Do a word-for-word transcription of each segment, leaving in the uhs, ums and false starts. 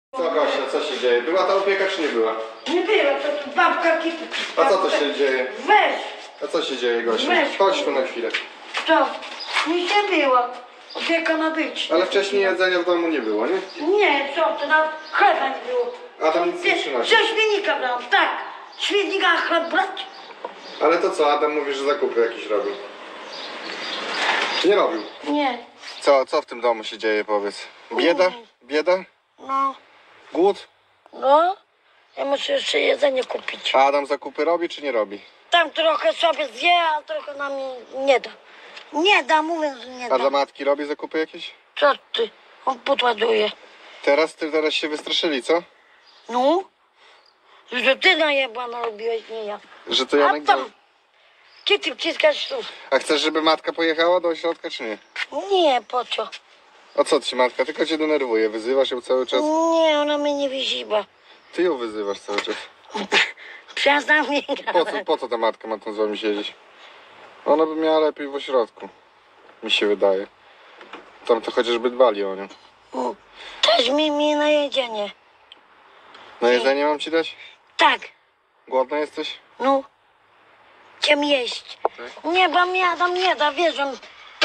Co Gosia, co się dzieje? Była ta opieka czy nie była? Nie było, to tu babka kipy. A co to się dzieje? Weź! A co się dzieje, Gosia? Weź. Chodź tu na chwilę. Co? Nic nie było. Opieka ma być. Ale wcześniej jedzenia w domu nie było, nie? Nie, co ty, nawet chleba nie było. A tam nic nie Ze przynosi. śmietnika brałam, tak. Śmietnika, a chleb brać? Ale to co, Adam mówi, że zakupy jakieś robił. Nie robił. Nie. Co, co w tym domu się dzieje, powiedz? Bieda? Bieda? No, Głód? no. Ja muszę jeszcze jedzenie kupić. A Adam zakupy robi czy nie robi? Tam trochę sobie zje, a trochę nam nie da. Nie da, mówię, że nie A da. dla matki robi zakupy jakieś? Co ty? On podładuje. Teraz ty teraz się wystraszyli, co? No? Że ty najebła narobiłeś, nie ja. Że to Janek A tam. dał. Gdzie ty wciskasz tu? A chcesz, żeby matka pojechała do ośrodka, czy nie? Nie, po co? A co ci matka? Tylko cię denerwuje, wyzywasz ją cały czas? Nie, ona mnie nie wyziwa. Ty ją wyzywasz cały czas. Przestań mnie Po co, po co ta matka ma tam z wami siedzieć? Ona by miała lepiej w ośrodku. Mi się wydaje. Tam to chociażby dbali o nią. Też mi, mi na jedzenie. Na jedzenie mam ci dać? Tak, Głodna jesteś? no. Chcę jeść. Nie, bo mnie Adam nie da, wiesz, on...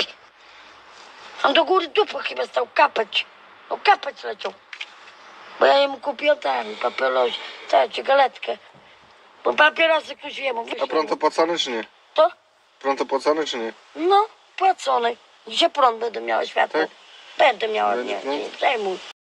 On do góry dupy chyba stał kapeć. No kapeć leciał. Bo ja jemu kupiłem ten papieros, tę czekoladkę. Bo papierosy ktoś jemu A pronto płacony czy nie? To? Pronto płacony czy nie? No, płacony. Dzisiaj prąd będę miała światło. Tak? Będę miała, Będzie nie, prąd? nie przejmuj.